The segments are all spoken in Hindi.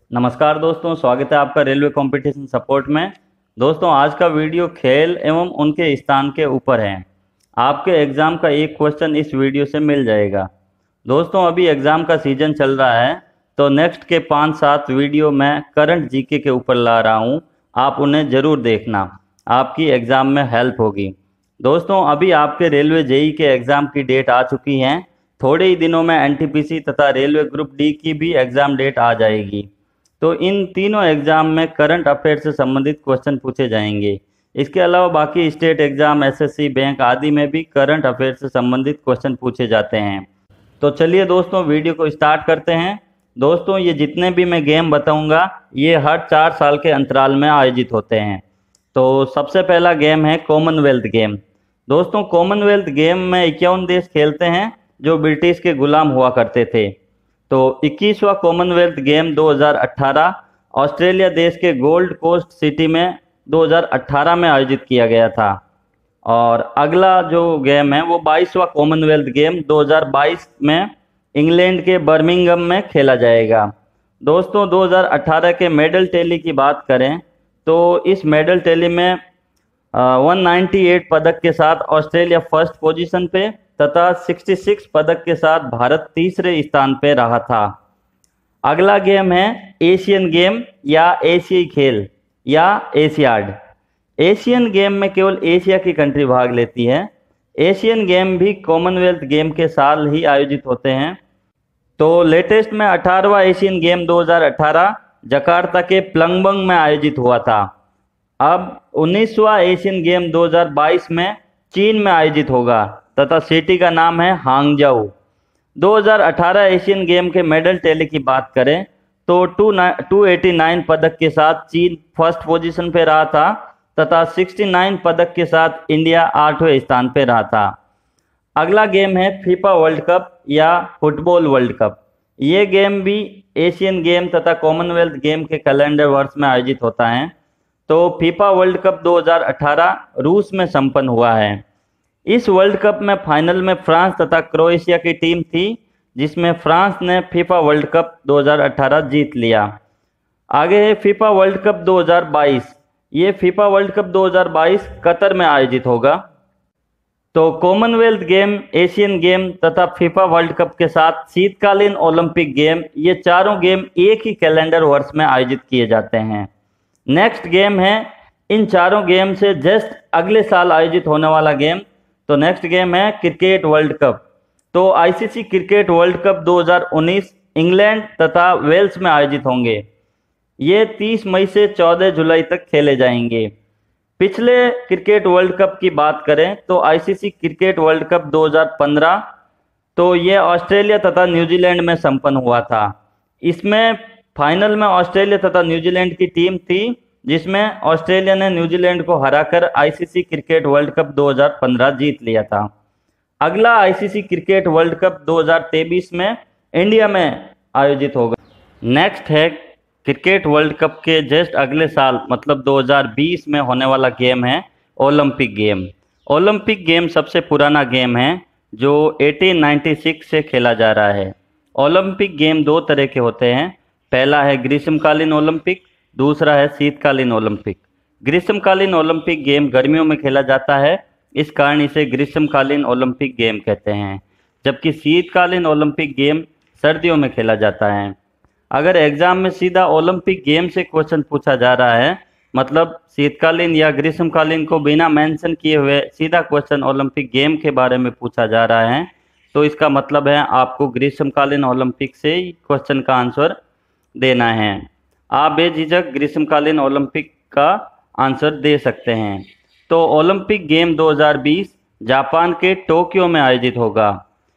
नमस्कार दोस्तों, स्वागत है आपका रेलवे कंपटीशन सपोर्ट में। दोस्तों, आज का वीडियो खेल एवं उनके स्थान के ऊपर है। आपके एग्ज़ाम का एक क्वेश्चन इस वीडियो से मिल जाएगा। दोस्तों, अभी एग्ज़ाम का सीजन चल रहा है, तो नेक्स्ट के 5-7 वीडियो मैं करंट जीके के ऊपर ला रहा हूँ। आप उन्हें ज़रूर देखना, आपकी एग्ज़ाम में हेल्प होगी। दोस्तों, अभी आपके रेलवे जेई के एग्ज़ाम की डेट आ चुकी है। थोड़े ही दिनों में एनटीपीसी तथा रेलवे ग्रुप डी की भी एग्ज़ाम डेट आ जाएगी। तो इन तीनों एग्जाम में करंट अफेयर से संबंधित क्वेश्चन पूछे जाएंगे। इसके अलावा बाकी स्टेट एग्जाम, एसएससी, बैंक आदि में भी करंट अफेयर से संबंधित क्वेश्चन पूछे जाते हैं। तो चलिए दोस्तों, वीडियो को स्टार्ट करते हैं। दोस्तों, ये जितने भी मैं गेम बताऊंगा ये हर 4 साल के अंतराल में आयोजित होते हैं। तो सबसे पहला गेम है कॉमनवेल्थ गेम। दोस्तों, कॉमनवेल्थ गेम में 51 देश खेलते हैं जो ब्रिटिश के गुलाम हुआ करते थे। तो 21वां कॉमनवेल्थ गेम 2018 ऑस्ट्रेलिया देश के गोल्ड कोस्ट सिटी में 2018 में आयोजित किया गया था। और अगला जो गेम है वो 22वां कॉमनवेल्थ गेम 2022 में इंग्लैंड के बर्मिंघम में खेला जाएगा। दोस्तों, 2018 के मेडल टैली की बात करें तो इस मेडल टैली में 198 पदक के साथ ऑस्ट्रेलिया फर्स्ट पोजीशन पे तथा 66 पदक के साथ भारत तीसरे स्थान पे रहा था। अगला गेम है एशियन गेम या एशियाई खेल या एशियाड। एशियन गेम में केवल एशिया की कंट्री भाग लेती है। एशियन गेम भी कॉमनवेल्थ गेम के साल ही आयोजित होते हैं। तो लेटेस्ट में 18वां एशियन गेम 2018 जकार्ता के प्लंगबंग में आयोजित हुआ था। अब 19वां एशियन गेम 2022 में चीन में आयोजित होगा तथा सिटी का नाम है हांगजाऊ। 2018 एशियन गेम के मेडल टैली की बात करें तो 289 पदक के साथ चीन फर्स्ट पोजीशन पे रहा था तथा 69 पदक के साथ इंडिया 8वें स्थान पे रहा था। अगला गेम है फीफा वर्ल्ड कप या फुटबॉल वर्ल्ड कप। ये गेम भी एशियन गेम तथा कॉमनवेल्थ गेम के कैलेंडर वर्ष में आयोजित होता है। तो फीफा वर्ल्ड कप 2018 रूस में संपन्न हुआ है। इस वर्ल्ड कप में फाइनल में फ्रांस तथा क्रोएशिया की टीम थी, जिसमें फ्रांस ने फीफा वर्ल्ड कप 2018 जीत लिया। आगे है फीफा वर्ल्ड कप 2022। ये फीफा वर्ल्ड कप 2022 कतर में आयोजित होगा। तो कॉमनवेल्थ गेम, एशियन गेम तथा फीफा वर्ल्ड कप के साथ शीतकालीन ओलंपिक गेम, ये चारों गेम एक ही कैलेंडर वर्ष में आयोजित किए जाते हैं। नेक्स्ट गेम है इन चारों गेम से जस्ट अगले साल आयोजित होने वाला गेम। तो नेक्स्ट गेम है क्रिकेट वर्ल्ड कप। तो ICC cricket World Cup 2019 England तथा वेल्स में आयोजित होंगे। ये 30 मई से 14 जुलाई तक खेले जाएंगे। पिछले क्रिकेट वर्ल्ड कप की बात करें तो आईसीसी क्रिकेट वर्ल्ड कप 2015, तो ये ऑस्ट्रेलिया तथा न्यूजीलैंड में संपन्न हुआ था। इसमें फाइनल में ऑस्ट्रेलिया तथा न्यूजीलैंड की टीम थी, जिसमें ऑस्ट्रेलिया ने न्यूजीलैंड को हराकर आईसीसी क्रिकेट वर्ल्ड कप 2015 जीत लिया था। अगला आईसीसी क्रिकेट वर्ल्ड कप 2023 में इंडिया में आयोजित होगा। नेक्स्ट है क्रिकेट वर्ल्ड कप के जस्ट अगले साल मतलब 2020 में होने वाला गेम है ओलंपिक गेम। ओलंपिक गेम सबसे पुराना गेम है जो 1896 से खेला जा रहा है। ओलंपिक गेम दो तरह के होते हैं। पहला है ग्रीष्मकालीन ओलंपिक, दूसरा है शीतकालीन ओलंपिक। ग्रीष्मकालीन ओलंपिक गेम गर्मियों में खेला जाता है, इस कारण इसे ग्रीष्मकालीन ओलंपिक गेम कहते हैं, जबकि शीतकालीन ओलंपिक गेम सर्दियों में खेला जाता है। अगर एग्जाम में सीधा ओलंपिक गेम से क्वेश्चन पूछा जा रहा है, मतलब शीतकालीन या ग्रीष्मकालीन को बिना मेंशन किए हुए सीधा क्वेश्चन ओलंपिक गेम के बारे में पूछा जा रहा है, तो इसका मतलब है आपको ग्रीष्मकालीन ओलंपिक से ही क्वेश्चन का आंसर देना है। आप बेझिझक ग्रीष्मकालीन ओलंपिक का आंसर दे सकते हैं। तो ओलंपिक गेम 2020 जापान के टोक्यो में आयोजित होगा।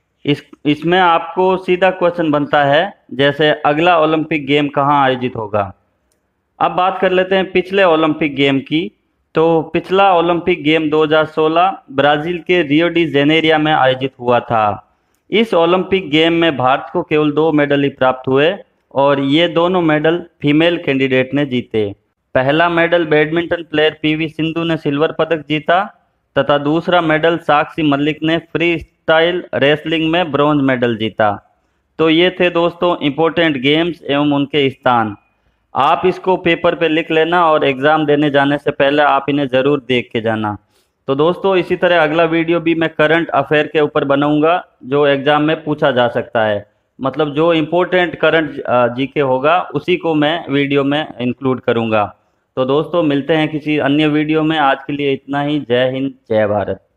इसमें आपको सीधा क्वेश्चन बनता है जैसे अगला ओलंपिक गेम कहाँ आयोजित होगा। अब बात कर लेते हैं पिछले ओलंपिक गेम की। तो पिछला ओलंपिक गेम 2016 ब्राज़ील के रियो डी जेनेरिया में आयोजित हुआ था। इस ओलंपिक गेम में भारत को केवल 2 मेडल ही प्राप्त हुए और ये दोनों मेडल फीमेल कैंडिडेट ने जीते। पहला medal badminton player PV Sindhu ने सिल्वर पदक जीता तथा दूसरा मेडल साक्षी मलिक ने फ्री स्टाइल रेसलिंग में ब्रॉन्ज मेडल जीता। तो ये थे दोस्तों इंपॉर्टेंट गेम्स एवं उनके स्थान। आप इसको पेपर पे लिख लेना और एग्ज़ाम देने जाने से पहले आप इन्हें ज़रूर देख के जाना। तो दोस्तों इसी तरह अगला वीडियो भी मैं करंट अफेयर के ऊपर बनाऊंगा जो एग्ज़ाम में पूछा जा सकता है। मतलब जो इम्पोर्टेंट करंट जीके होगा उसी को मैं वीडियो में इंक्लूड करूंगा। तो दोस्तों मिलते हैं किसी अन्य वीडियो में। आज के लिए इतना ही। जय हिंद, जय भारत।